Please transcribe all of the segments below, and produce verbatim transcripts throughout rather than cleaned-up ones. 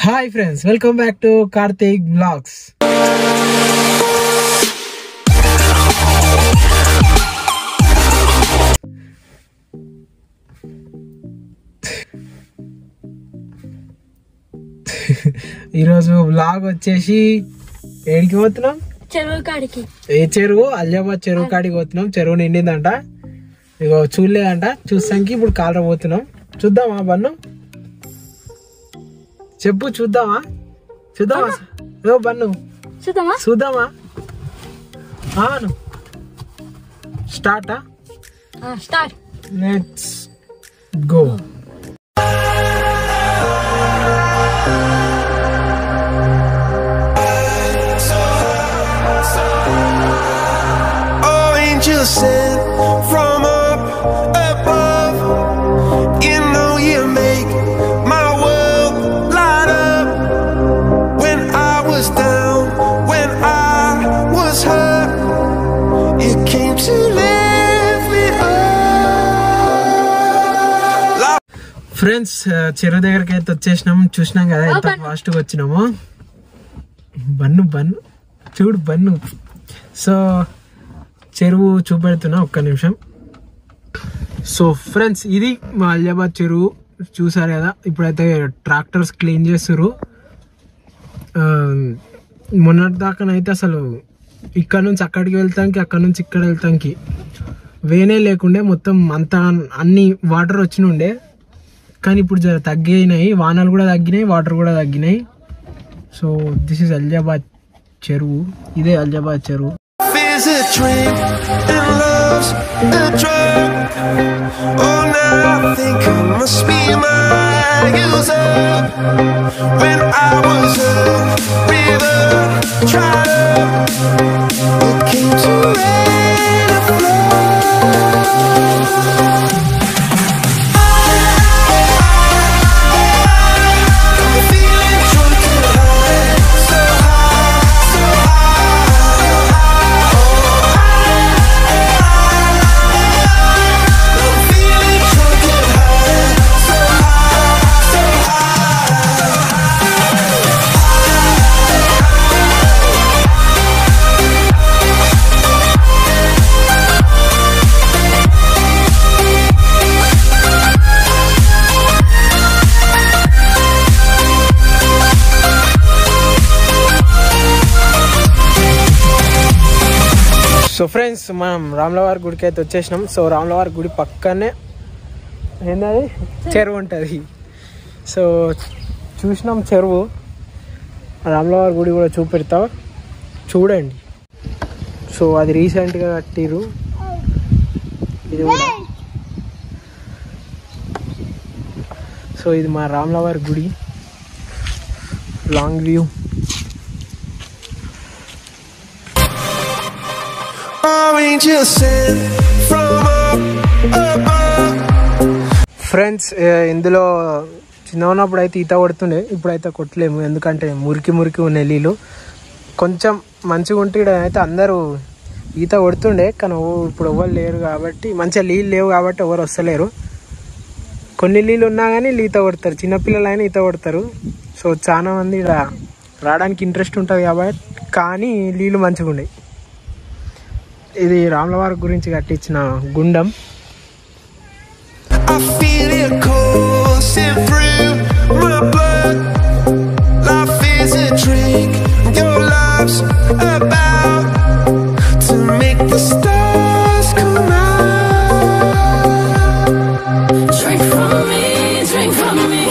Hi friends, welcome back to Karthik vlogs. ఈరోజు vlog వచ్చేసి ఏడికి పోతున్నాం, చెరువు కాడికి. ఏ చెరువు? అలియాబాద్ చెరువు కాడికి పోతున్నాం. చెరువు నిండిందంట, ఇగో చూడలేదంట. చూస్తానికి ఇప్పుడు కాలర పోతున్నాం. చూద్దామా బన్ను? చెప్పు, చూద్దామా? చూద్దామా? ఏవో బన్ను, చూద్దామా? చూద్దామా? అవును, స్టార్టా? Start. Let's go. Sent from up above, you know you make my world light up. When I was down, when I was hurt, you came to lift me up. Friends, చెరువు దగ్గరికి అయితే వచ్చేసినాం. చూసినాం కదా ఎంత ఫాస్ట్ గా వచ్చినాము. బన్ను బన్ను చూడు బన్ను. సో చెరువు చూపెడుతున్నా, ఒక్క నిమిషం. సో ఫ్రెండ్స్, ఇది మా అలియాబాద్ చెరువు. చూసారు కదా, ఇప్పుడైతే ట్రాక్టర్స్ క్లీన్ చేస్తారు. మొన్నటి దాకానైతే అసలు ఇక్కడ నుంచి అక్కడికి వెళ్తానికి, అక్కడ నుంచి ఇక్కడ వెళ్తానికి వేనే లేకుండే. మొత్తం అంతా అన్ని వాటర్ వచ్చినుండే, కానీ ఇప్పుడు జర తగ్గినాయి. వానలు కూడా తగ్గినాయి, వాటర్ కూడా తగ్గినాయి. సో దిస్ ఇస్ అలియాబాద్ చెరువు. ఇదే అలియాబాద్ చెరువు. Is a dream and love's a drug. Oh, now I think I must be my user. When I was a river, tried up, it came to rain and flow. So friends, మనం రాములవారి గుడికి అయితే వచ్చేసినాం. So రాములవారి గుడి పక్కనే ఏంటది, చెరువు ఉంటుంది. సో చూసినాం చెరువు. రాములవారి గుడి కూడా చూపెడతా, చూడండి. సో అది రీసెంట్గా కట్టిరు. ఇది కూడా. సో ఇది మా రాములవారి గుడి, లాంగ్ వ్యూ. ఫ్రెండ్స్, ఇందులో చిన్న ఉన్నప్పుడు అయితే ఈత కొడుతుండే, ఇప్పుడైతే కొట్టలేము. ఎందుకంటే మురికి మురికి ఉన్న నీళ్ళు. కొంచెం మంచిగా ఉంటే అయితే అందరూ ఈత కొడుతుండే, కానీ ఇప్పుడు ఎవరు లేరు కాబట్టి, మంచిగా నీళ్ళు లేవు కాబట్టి ఎవరు వస్తలేరు. కొన్ని నీళ్ళు ఉన్నా కానీ ఈత కొడతారు, చిన్నపిల్లలు అయినా ఈత కొడతారు. సో చాలా మంది ఇక్కడ రావడానికి ఇంట్రెస్ట్ ఉంటుంది కాబట్టి, కానీ నీళ్ళు మంచిగా ఉన్నాయి. ఇది రాములవారి గురించి కట్టించిన గుండం. I feel it coursing through my blood. Life is a drink, your love's about to make the stars come out. Drink from me, drink from me.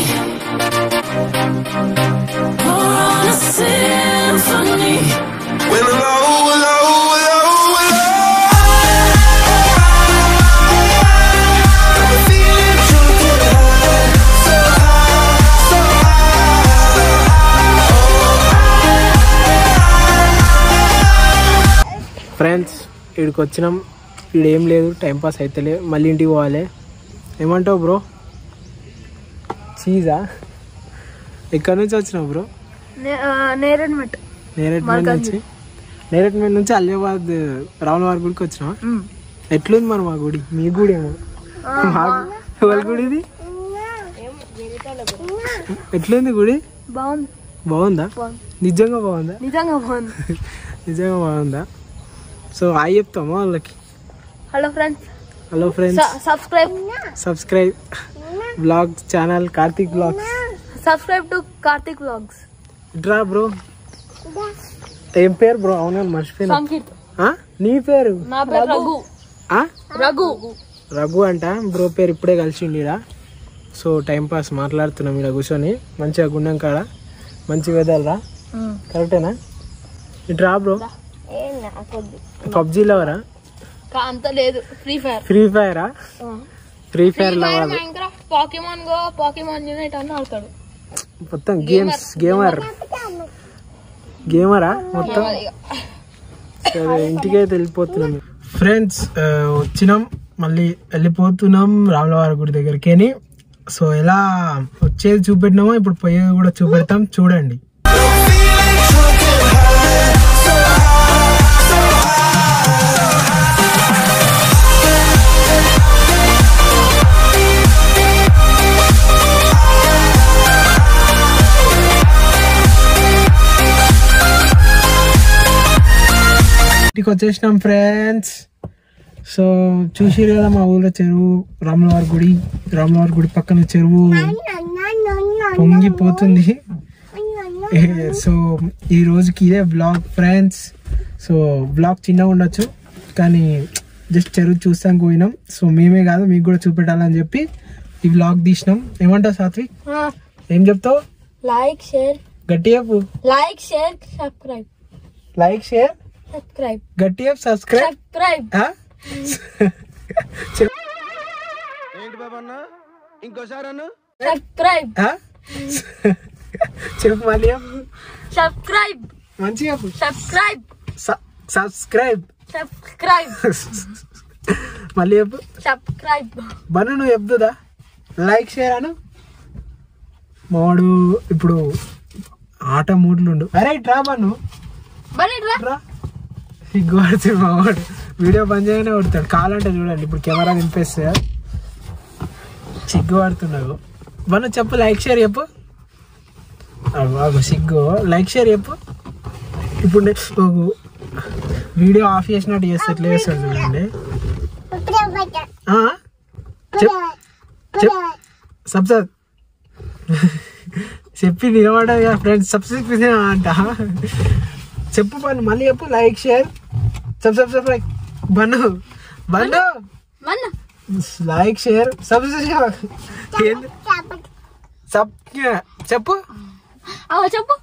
Pour on a symphony. When I'm low, low, low, low, I'm feeling drunk and high, so high, so high. Friends, ఇక్కడికి వచ్చినాం. ఇక్కడ ఏం లేదు, timepass అవుతలే, మళ్ళీ ఇంటికి పోవాలి. ఏమంటావు bro? చీజా? ఎక్కడి నుంచి వచ్చినావు బ్రో? నేరేడ్మెట్. నేరేడ్మెట్ నుంచి నేరేడ్మెట్ నుంచి అలియాబాద్ రాములవారి గుడికి వచ్చినావా? ఎట్లుంది మరి మా గుడి? మీ గుడి ఏమో, మా గుడి ఇది ఎట్లుంది గుడి? బాగుంది. బాగుందా? నిజంగా బాగుందా? నిజంగా బాగుంది. నిజంగా బాగుందా? సో హాయ్ చెప్తామా వాళ్ళకి? Hello friends. Hello friends. Subscribe subscribe vlog channel Karthik vlogs. Subscribe to Karthik vlogs. డ్రా బ్రో. ఏం పేరు బ్రో? అవునా మర్చిపోయినా. సంకీర్త్. నీ పేరు? నా పేరు రఘు. రఘు రఘు అంట బ్రో పేరు. ఇప్పుడే కలిసిండి ఈడ. సో టైం పాస్ మాట్లాడుతున్నాం ఇక్కడ కూర్చొని మంచిగా గుండం కాడ. మంచి వెదర్ రా. కరెక్టేనా? ఇటు రా బ్రో. పబ్జీ లవరా? అంత లేదు. Free fire. ఫ్రీ ఫైరా? Free fire lover. Minecraft, Pokemon go, Pokemon unite అన్ని ఆడతాడు. మొత్తం గేమ్స్. గేమర్ గేమరా మొత్తం. సరే ఇంటికైతే వెళ్ళిపోతున్నాం ఫ్రెండ్స్. వచ్చినాం మళ్ళీ వెళ్ళిపోతున్నాం రాములవారి గుడి దగ్గరికి. సో ఎలా వచ్చేది చూపెట్టినామో ఇప్పుడు పోయేది కూడా చూపెడతాం, చూడండి. ఇంటికి వచ్చేసినాం ఫ్రెండ్స్. సో చూసిరు కదా మా ఊళ్ళో చెరువు, రాములవారి గుడి. రాములవారి గుడి పక్కన చెరువు పొంగిపోతుంది. సో ఈ రోజుకి ఇదే బ్లాగ్ ఫ్రెండ్స్. సో బ్లాగ్ చిన్నగా ఉండొచ్చు కానీ జస్ట్ చెరువు చూస్తానికి పోయినాం. సో మేమే కాదు మీకు కూడా చూపెట్టాలని చెప్పి ఈ బ్లాగ్ తీసినాం. ఏమంటావు సాత్విక్? ఏం చెప్తావు? Like share. గట్టిగా like share subscribe. Like share subscribe. గట్టిగా సబ్స్క్రైబ్. సబ్స్క్రైబ్. ఏంటి బాబా అన్న ఇంకోసారి అన్న సబ్స్క్రైబ్. చెప్పు మళ్ళీ. సబ్స్క్రైబ్. మంచిగా సబ్స్క్రైబ్. సబ్స్క్రైబ్. సబ్స్క్రైబ్. మళ్ళీ చెప్పు. సబ్స్క్రైబ్. బను నువ్వు చెప్తుందా? లైక్ షేర్ అను. మావాడు ఇప్పుడు ఆట మూడ్లుండు. అరే రా బను. రా. సిగ్గు పడుతుంది మావాడు. వీడియో బంద్ చేయగానే కొడతాడు. కాలంటే చూడండి ఇప్పుడు కెమెరా నింపేస్తే సిగ్గు పడుతున్నావు. బను చెప్పు లైక్ షేర్ చెప్పు. బాబు సిగ్గు. లైక్ షేర్ చెప్పు. ఇప్పుడు నెక్స్ట్ వీడియో ఆఫ్ చేసినట్టు చేస్తే ఎట్లా చేస్తాడు చూడండి. సబ్స్క్రైబ్ చెప్పి నిలబడ్డది కదా ఫ్రెండ్స్. సబ్స్క్రైబ్ అంట చెప్పు బను. మళ్ళీ చెప్పు like share sub sub subscribe. Bannu Bannu like share subscribe. Sub చెప్పు. చెప్పు.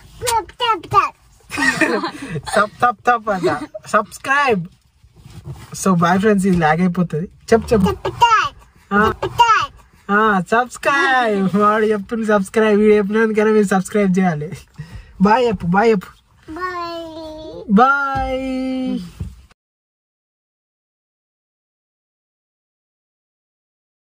సబ్ తప్ తప్ అంట సబ్స్క్రైబ్. So bye friends. ఇది లాగ్ అయిపోతుంది. చెప్పు చెప్పు. సబ్స్క్రైబ్. వాడు చెప్తుంది సబ్స్క్రైబ్. వీడు చెప్పినందుకైనా మీరు సబ్స్క్రైబ్ చేయాలి. బాయ్ చెప్పు. బాయ్ చెప్పు. బాయ్.